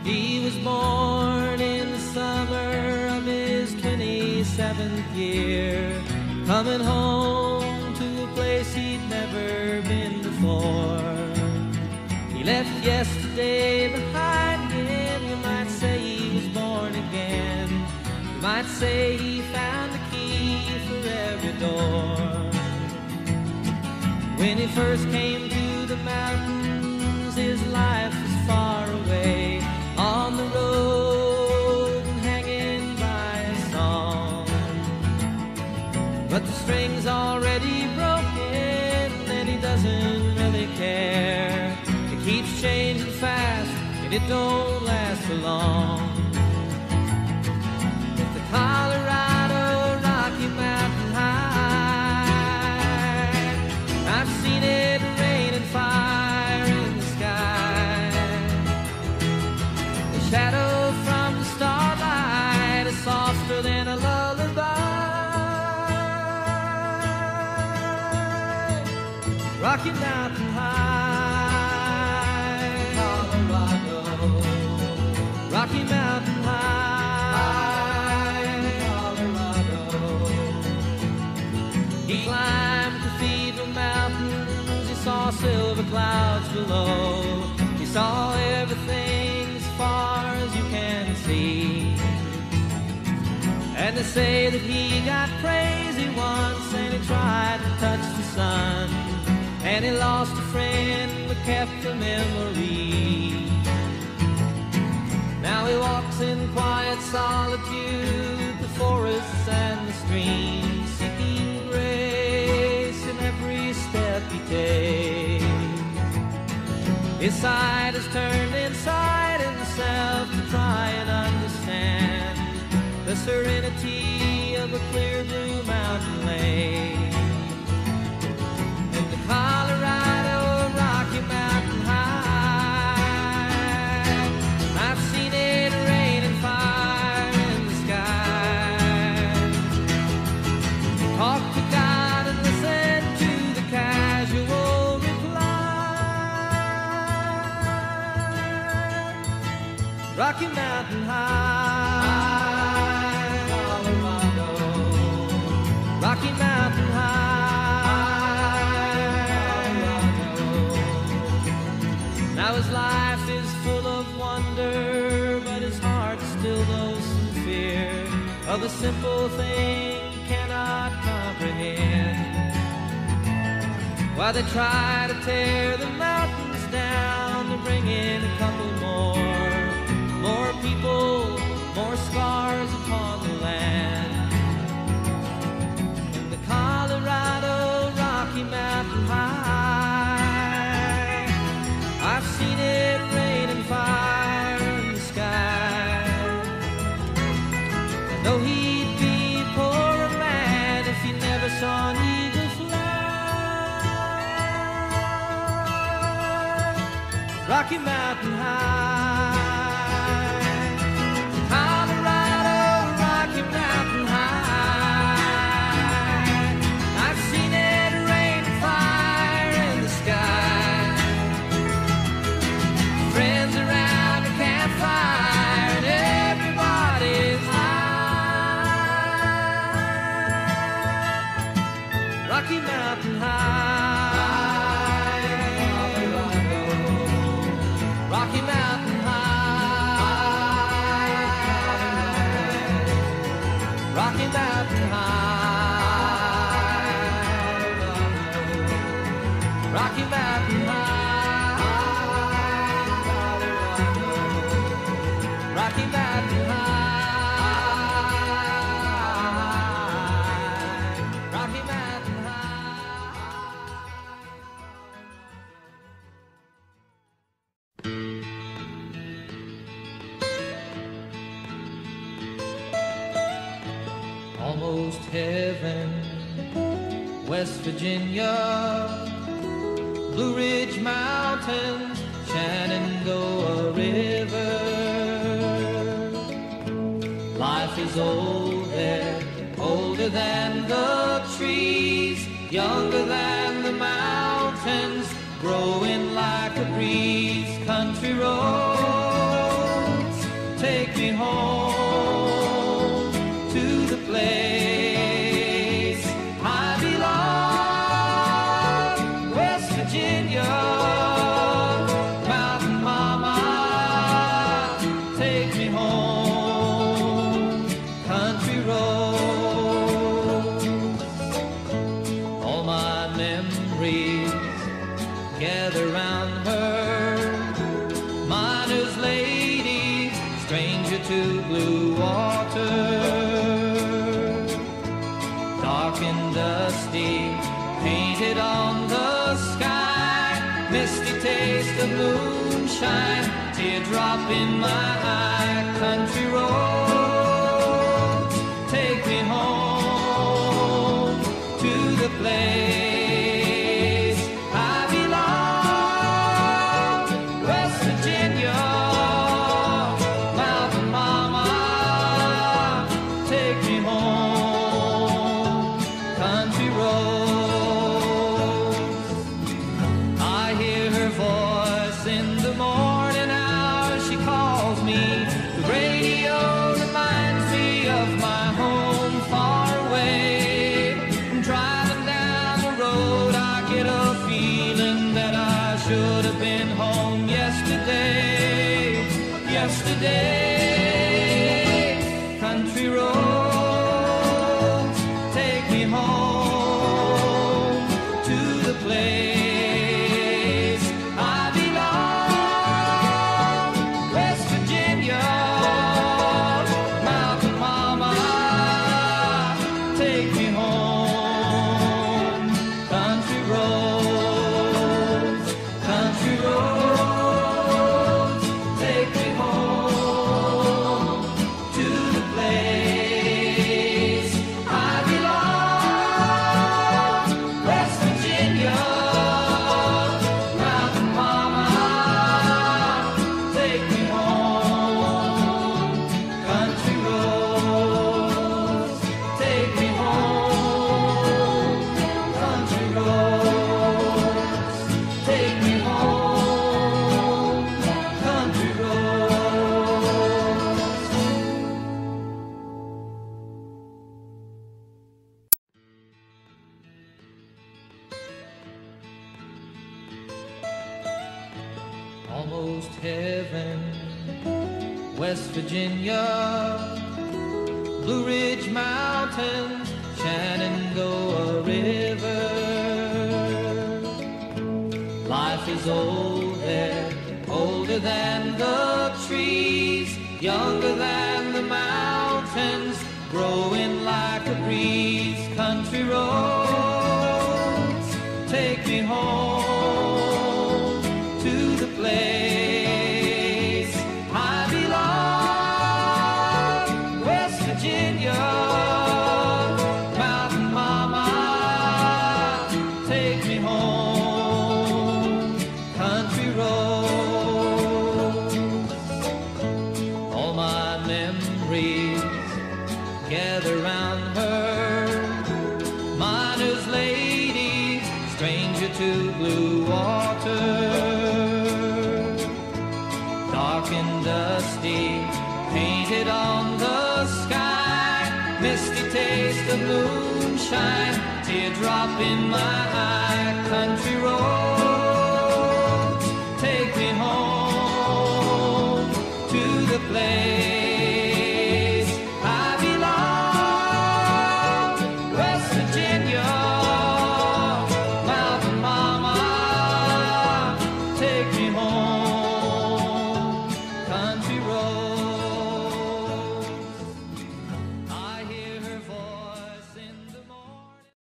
He was born in the summer of his 27th year, coming home to a place he'd never been before. He left yesterday behind him. You might say he was born again. You might say he found the key for every door. When he first came to the mountains, his life was far away, on the road and hanging by a song. But the string's already broken and he doesn't really care. It keeps changing fast and it don't last for long. If the Colorado Rocky Mountain High, I've seen it rain and fire in the sky. The shadow from the starlight is softer than a lullaby. Rocky Mountain High, Colorado. Rocky Mountain High, Colorado. He climbed Cathedral Mountains. He saw silver clouds below. He saw everything as far as you can see. And they say that he got crazy once and he tried to touch the sun, and he lost a friend but kept a memory. Now he walks in quiet solitude, the forests and the streams, seeking grace in every step he takes. His side is turned inside himself to try and understand the serenity of a clear blue mountain lake. And the Colorado Rocky Mountain High, I've seen it rain and fire in the sky. Talk to God and listen to the casual reply. Rocky Mountain High, Colorado. Rocky Mountain High, Colorado. Now his life is full of wonder, but his heart still knows some fear of a simple thing he cannot comprehend. While they try to tear the mountains down to bring in a couple more people, more scars upon the land. In the Colorado Rocky Mountain High, I've seen it rain and fire in the sky. I know he'd be a poorer man if he never saw an eagle fly. Rocky Mountain High, Colorado Rocky Mountain High, I've seen it rain and fire in the sky. Friends around a campfire and everybody's high. Rocky Mountain High, Colorado. Rocky Mountain High, Rocky Mountain High, Rocky Mountain High, Rocky Mountain High, Rocky Mountain High. Almost heaven, West Virginia, Blue Ridge Mountains, Shenandoah River. Life is old there, older than the trees, younger than the mountains, growing like a breeze. Country road, me home to the place I belong, West Virginia. Mountain Mama, take me home, country roads. All my memories gather round her, miner's lady, stranger to blue water. Dark and dusty, painted on the sky, misty taste of moonshine, teardrop in my eye. Country roads, take me home to the place I belong, West Virginia. Mountain Mama, take me home, country roads. I hear her voice in the morning hours, she calls me. The radio reminds me of my home far away. Driving down the road, I get a feeling that I should have been home yesterday, yesterday. Country roads, take me home to the place I belong, West Virginia. Mountain Mama, take me home, country roads, country roads, take me home to the place I belong, West Virginia. Mountain Mama, take me home, country roads, take me home, country roads, take me home, country roads. Almost heaven, West Virginia, Blue Ridge Mountains, Shenandoah River. Life is old there, older than the trees, younger than the mountains, growing like a breeze. Country roads, take me home to the place I belong, West Virginia. Mountain Mama, take me home, country roads. All my memories gather round her, miner's lady, stranger to blue water. Dark and dusty, painted on the sky, misty taste of moonshine, teardrop in my eye. Country road,